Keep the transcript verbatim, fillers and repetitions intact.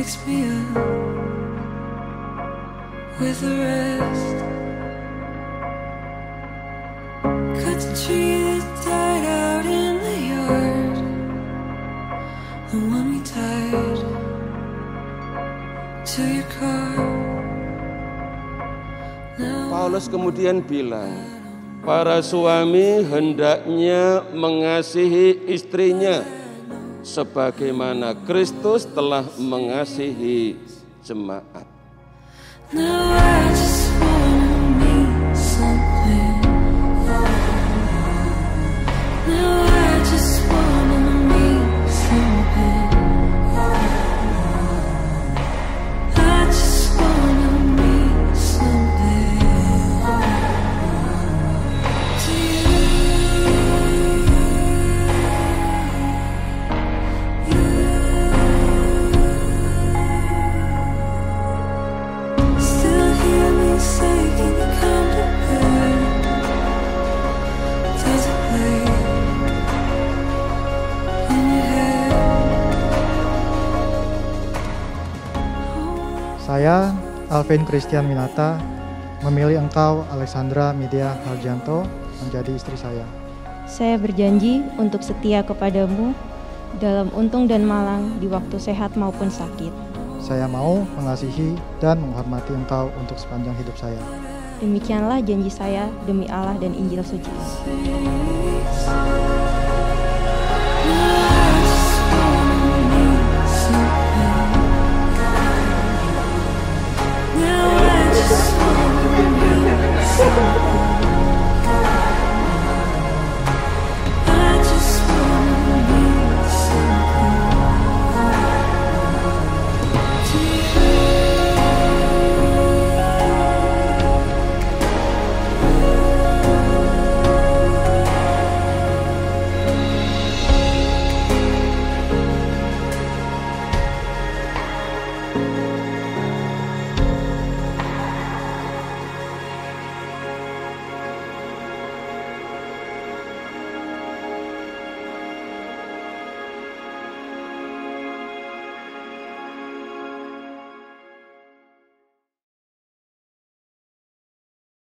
mix me up with the rest. Cut the tree that died out in the yard, the one we tied to your car. Paulus kemudian bilang, para suami hendaknya mengasihi istrinya sebagaimana Kristus telah mengasihi jemaat. Now I just wanna mean something. Now I just wanna mean something. I just wanna mean something to you. You. Still hear me say, can you come to bed? Does it play in your head? Saya, Alvin Christian Winata, memilih engkau, Alexandra Media Harjanto, menjadi istri saya. Saya berjanji untuk setia kepadamu dalam untung dan malang di waktu sehat maupun sakit. Saya mau mengasihi dan menghormati engkau untuk sepanjang hidup saya. Demikianlah janji saya demi Allah dan Injil suci. Please.